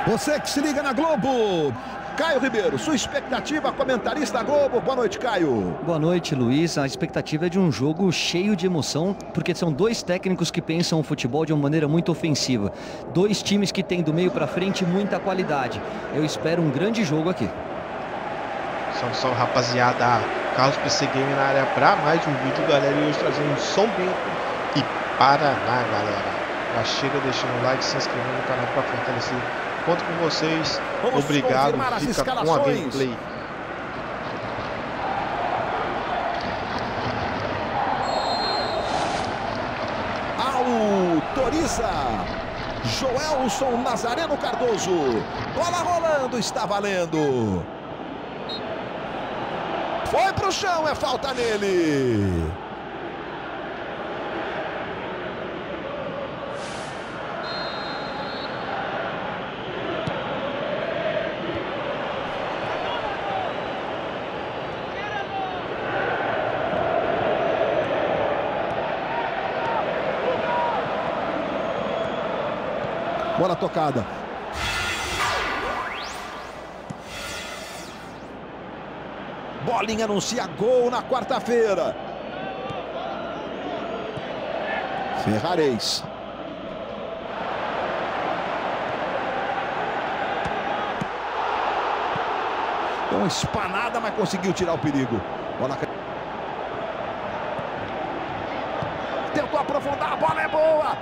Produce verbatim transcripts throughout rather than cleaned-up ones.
Você que se liga na Globo. Caio Ribeiro, sua expectativa, comentarista da Globo. Boa noite, Caio. Boa noite, Luiz. A expectativa é de um jogo cheio de emoção, porque são dois técnicos que pensam o futebol de uma maneira muito ofensiva. Dois times que têm do meio para frente muita qualidade. Eu espero um grande jogo aqui. Salve, salve, rapaziada. Carlos P C Game na área para mais um vídeo, galera. E hoje trazendo São Bento e Paraná, galera. Já chega deixando o like, se inscrevendo no canal para fortalecer. Conto com vocês. Vamos Obrigado. as Fica com a gameplay. Autoriza Joelson Nazareno Cardoso. Bola rolando, está valendo. Foi pro chão, é falta nele. Bola tocada. Bolinha anuncia gol na quarta-feira. Ferrares. Deu uma espanada, mas conseguiu tirar o perigo. Bola... Tentou aprofundar, a bola é boa.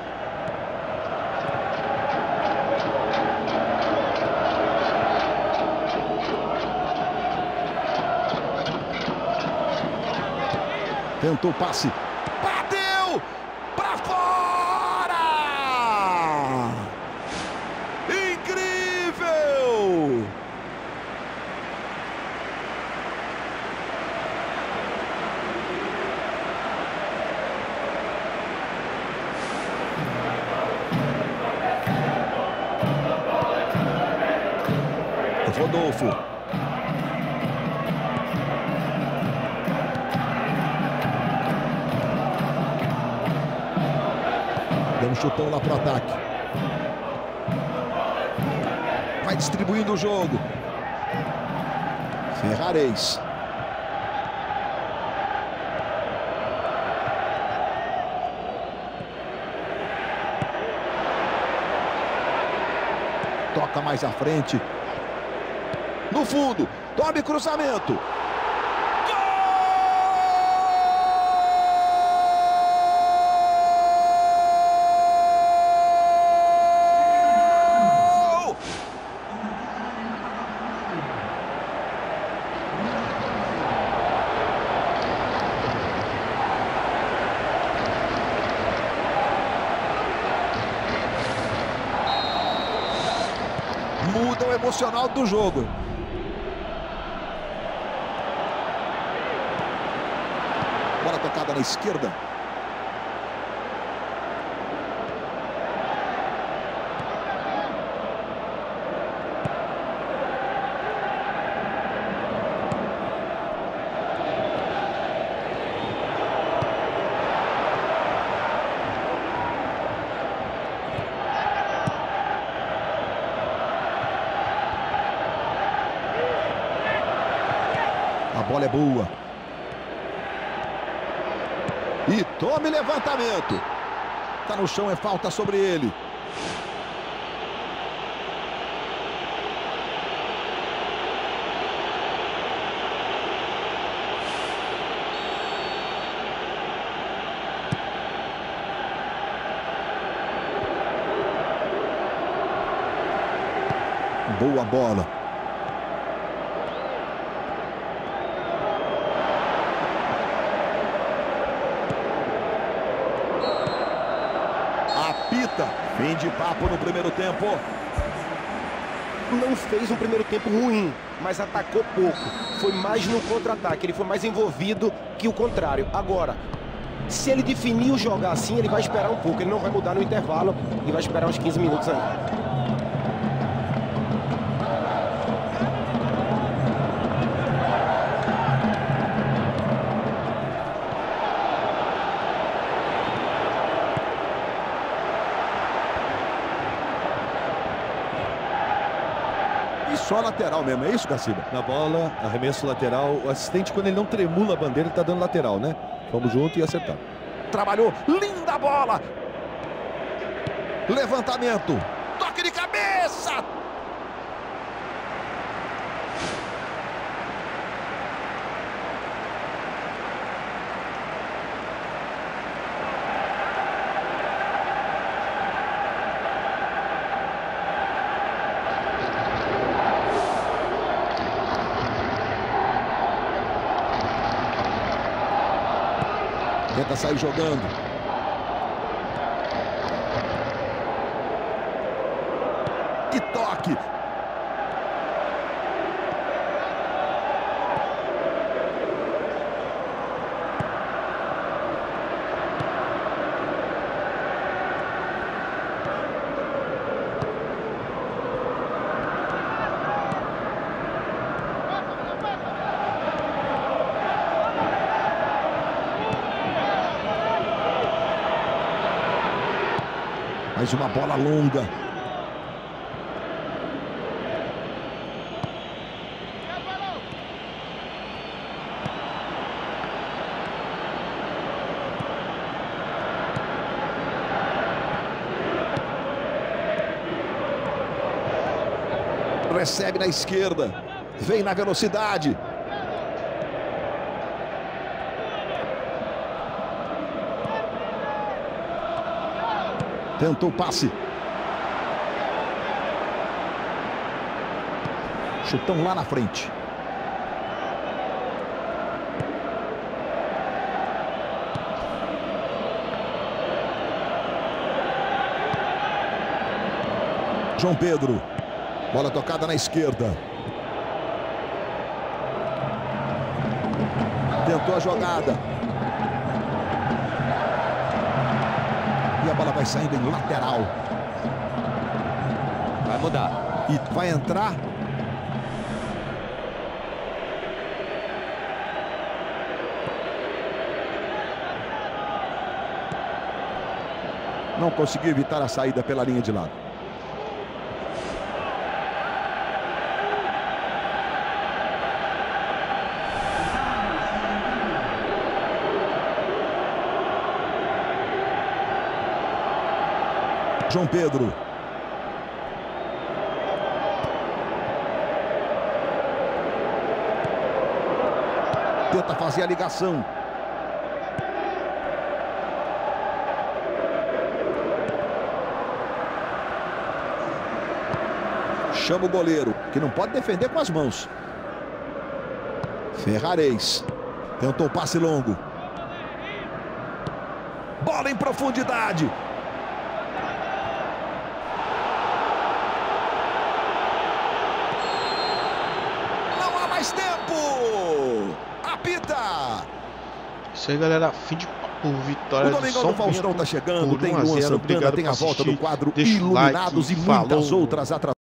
Tentou o passe. Bateu! Pra fora! Incrível! Rodolfo. Deu um chutão lá pro ataque. Vai distribuindo o jogo. Ferrares. Toca mais à frente. No fundo. Tome cruzamento. Muda o emocional do jogo. Bola tocada na esquerda. A bola é boa. E tome levantamento. Tá no chão, é falta sobre ele. Boa bola. Apita. Fim de papo no primeiro tempo. Não fez um primeiro tempo ruim, mas atacou pouco. Foi mais no contra-ataque, ele foi mais envolvido que o contrário. Agora, se ele definir jogar assim, ele vai esperar um pouco. Ele não vai mudar no intervalo e vai esperar uns quinze minutos ainda. E só lateral mesmo, é isso, Gaciba? Na bola, arremesso lateral. O assistente, quando ele não tremula a bandeira, ele tá dando lateral, né? Vamos junto e acertar. Trabalhou, linda bola. Levantamento, toque de cabeça. Tenta sair jogando. Que toque. Mais uma bola longa. Recebe na esquerda. Vem na velocidade. Tentou o passe. Chutão lá na frente. João Pedro. Bola tocada na esquerda. Tentou a jogada. E a bola vai saindo em lateral. Vai mudar. E vai entrar. Não conseguiu evitar a saída pela linha de lado. João Pedro. Tenta fazer a ligação. Chama o goleiro, que não pode defender com as mãos. Ferrarez. Tentou o passe longo. Bola em profundidade. Mais tempo! Apita! Isso aí, galera. Fim de papo. Vitória o Domingão do Faustão tá chegando. Tem Luan Santana, tem a volta do quadro Iluminados e muitas outras atrações.